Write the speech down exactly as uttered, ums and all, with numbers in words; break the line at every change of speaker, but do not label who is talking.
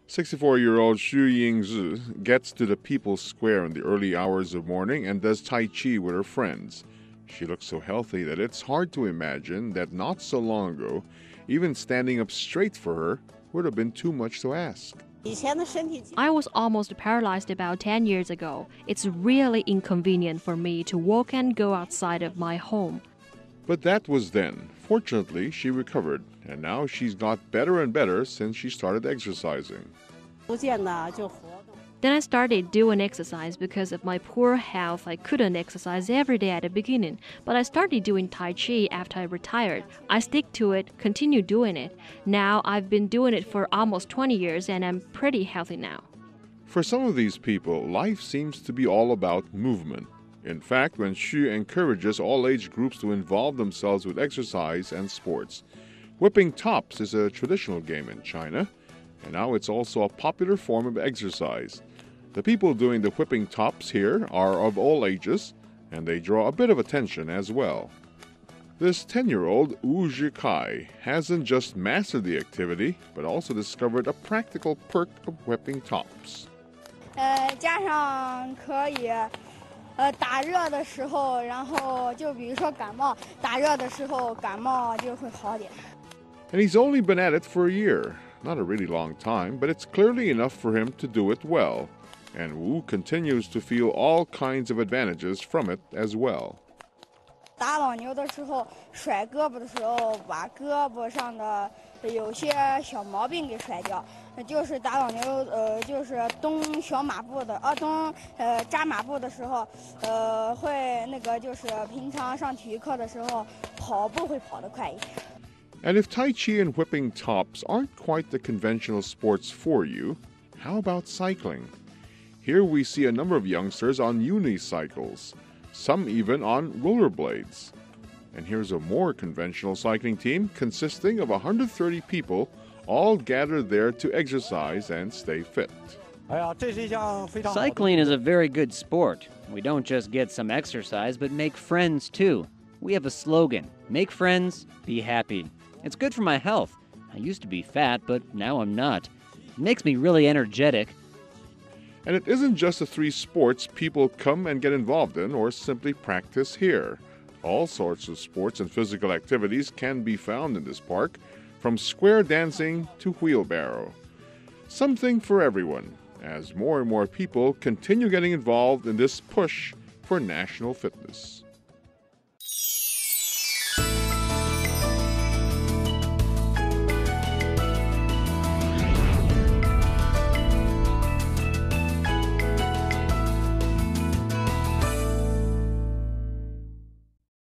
sixty-four-year-old Xu Yingzhi gets to the People's Square in the early hours of morning and does Tai Chi with her friends. She looks so healthy that it's hard to imagine that not so long ago, even standing up straight for her would have been too much to ask.
I was almost paralyzed about ten years ago. It's really inconvenient for me to walk and go outside of my home.
But that was then. Fortunately, she recovered, and now she's got better and better since she started exercising.
Then I started doing exercise because of my poor health. I couldn't exercise every day at the beginning, but I started doing Tai Chi after I retired. I stick to it, continue doing it. Now I've been doing it for almost twenty years and I'm pretty healthy now.
For some of these people, life seems to be all about movement. In fact, when Xu encourages all age groups to involve themselves with exercise and sports. Whipping tops is a traditional game in China, and now it's also a popular form of exercise. The people doing the whipping tops here are of all ages, and they draw a bit of attention as well. This ten-year-old Wu Zhikai hasn't just mastered the activity, but also discovered a practical perk of whipping tops.
呃，加上可以，呃，打热的时候，然后就比如说感冒，打热的时候感冒就会好点。
And he's only been at it for a year. Not a really long time, but it's clearly enough for him to do it well. And Wu continues to feel all kinds of advantages from it as well.
打老牛的时候，甩胳膊的时候，把胳膊上的有些小毛病给甩掉。就是打老牛，呃，就是蹬小马步的，呃，蹬呃扎马步的时候，呃，会那个就是平常上体育课的时候，跑步会跑得快一点。
And if Tai Chi and whipping tops aren't quite the conventional sports for you, how about cycling? Here we see a number of youngsters on unicycles, some even on rollerblades. And here's a more conventional cycling team consisting of one hundred thirty people, all gathered there to exercise and stay fit.
Cycling is a very good sport. We don't just get some exercise, but make friends too. We have a slogan, make friends, be happy. It's good for my health. I used to be fat, but now I'm not. It makes me really energetic.
And it isn't just the three sports people come and get involved in or simply practice here. All sorts of sports and physical activities can be found in this park, from square dancing to wheelbarrow. Something for everyone, as more and more people continue getting involved in this push for national fitness.